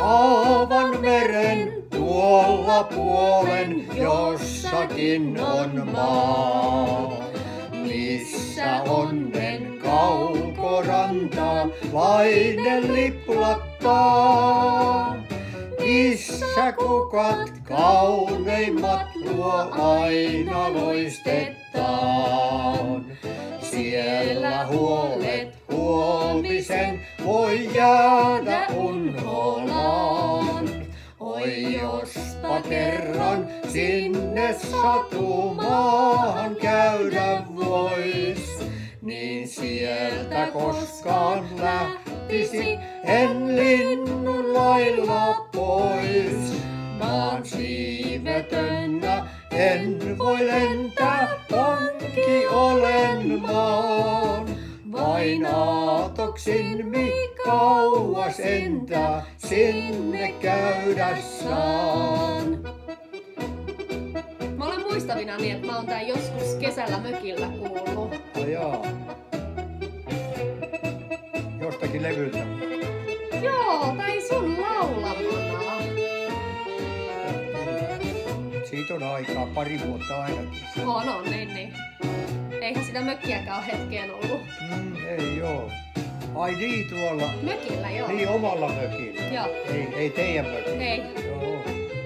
Aavan meren tuolla puolen jossakin on maa, missä onnen kaukoranta lainen liplattaa. Missä kukat kauneimmat luo aina loistetaan. Siellä huolet huomisen voi jäädä unholaan. Oi jospa kerran sinne satumaahan käydä vois, niin sieltä koskaan lähtisi en linnun lailla pois. Maan siivetönnä en voi lentää, vanki olen maan. Vain aatoksin kauas entää, sinne käydä saan. Mä olen muistavinani, että mä oon tän joskus kesällä mökillä kuullut. Jaa. Jostakin levyltä. Joo, tai sun laulamana. Siitä on aikaa, pari vuotta ainakin. On, niin. Eihän sitä mökkiäkään ole hetkeen ollut. Ei oo. Ai niin tuolla. Mökillä, joo. Niin omalla mökillä. Joo. Ei teidän mökillä. Ei. Joo.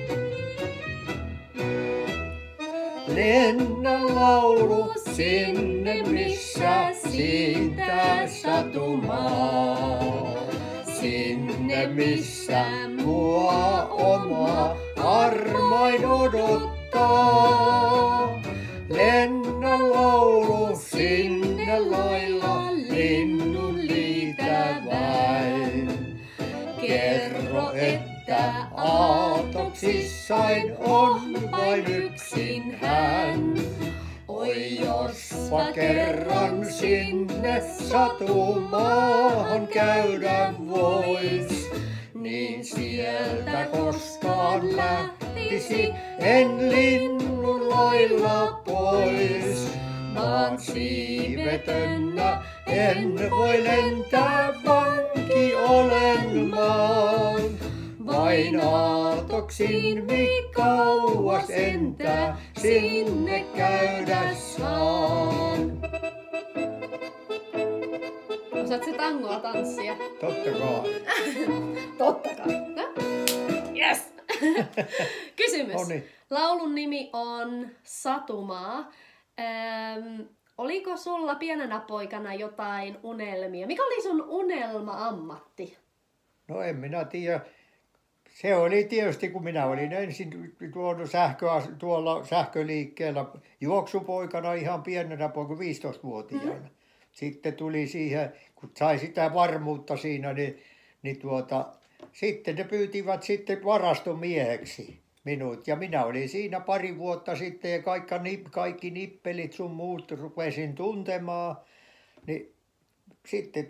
Lennä laulu sinne, missä siitä satumaa. Sinne, missä mua oma armain odottaa. Lennä laulu sinne lailla, linnun liitäväin. Kerro, että aatoksissain on vain yksin hän. Oi jospa kerran sinne satumaahan käydä vois, niin sieltä koskaan lähtisi en linnun lailla pois. Maan siivetönnä en voi lentää, vanki olen maan. Vain aatoksin kauas entää, sinne käydä saan. Osaatko tangoa tanssia? Totta kai. Totta kai. Yes! Kysymys. Noniin. Laulun nimi on Satumaa. Oliko sulla pienenä poikana jotain unelmia? Mikä oli sun unelma-ammatti? No en minä tiedä. Se oli tietysti, kun minä olin ensin tuolla sähköliikkeellä juoksupoikana ihan pienenä poikana, 15-vuotiaana. Sitten tuli siihen, kun sai sitä varmuutta siinä, niin sitten ne pyytivät sitten varastomieheksi minut. Ja minä olin siinä pari vuotta sitten ja kaikki nippelit sun muut rupesin tuntemaan. Niin sitten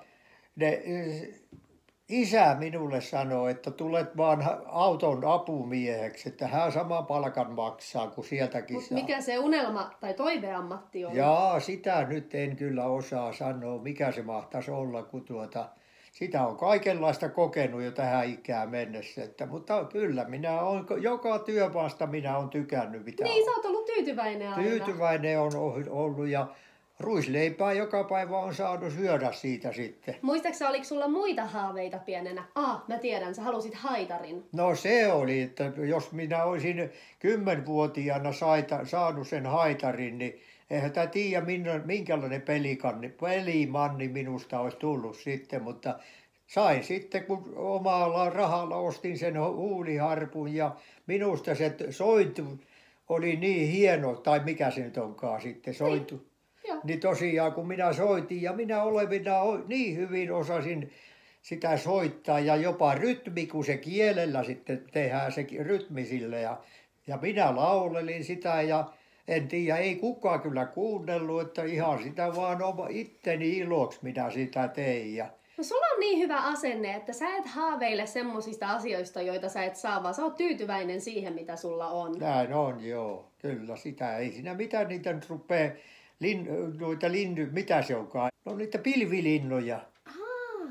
isä minulle sanoi, että tulet vaan auton apumieheksi, että hän sama palkan maksaa kuin sieltäkin saa. Mikä se unelma tai toiveammatti on? Jaa, sitä nyt en kyllä osaa sanoa, mikä se mahtaisi olla, kun sitä on kaikenlaista kokenut jo tähän ikään mennessä. Mutta kyllä, minä olen, joka työmaasta minä olen tykännyt. Niin, sä oot ollut tyytyväinen aina. Tyytyväinen on ollut ja ruisleipää joka päivä on saanut syödä siitä sitten. Muistaaksä, oliko sulla muita haaveita pienenä? Mä tiedän, sä halusit haitarin. No se oli, että jos minä olisin 10-vuotiaana saanut sen haitarin, niin eihän tämä tiedä minkälainen pelimanni minusta olisi tullut sitten, mutta sain sitten, kun omalla rahalla ostin sen huuliharpun ja minusta se sointu oli niin hieno, tai mikä se nyt onkaan sitten, sointu. Niin tosiaan, kun minä soitin ja minä niin hyvin osasin sitä soittaa ja jopa rytmi, kun se kielellä sitten tehdään se rytmi sille ja minä laulelin sitä ja en tiedä, ei kukaan kyllä kuunnellut, että ihan sitä vaan itteni iloksi minä sitä tein. No sulla on niin hyvä asenne, että sä et haaveile semmosista asioista, joita sä et saa, vaan sä oot tyytyväinen siihen, mitä sulla on. Näin on, joo. Kyllä, sitä ei siinä mitään niitä nyt rupee, mitä se onkaan? No niitä pilvilinnoja.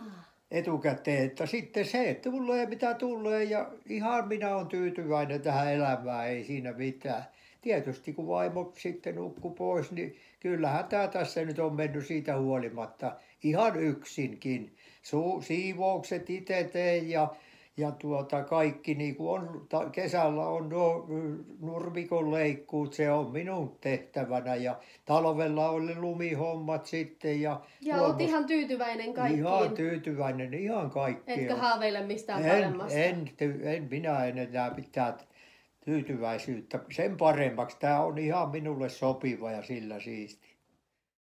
etukäteen, että sitten se, että tulee mitä tulee ja ihan minä olen tyytyväinen tähän elämään, ei siinä mitään. Tietysti kun vaimo sitten nukkui pois, niin kyllähän tämä tässä nyt on mennyt siitä huolimatta ihan yksinkin. Siivoukset itse teen ja kaikki niin kuin on, kesällä on nurmikon leikkuut, se on minun tehtävänä ja talvella oli lumihommat sitten Ja oot ihan tyytyväinen kaikkiin. Ihan tyytyväinen, ihan kaikkeen. Etkä haaveile mistään paremmasta. En minä en enää pitää tyytyväisyyttä sen paremmaksi. Tämä on ihan minulle sopiva ja sillä siisti.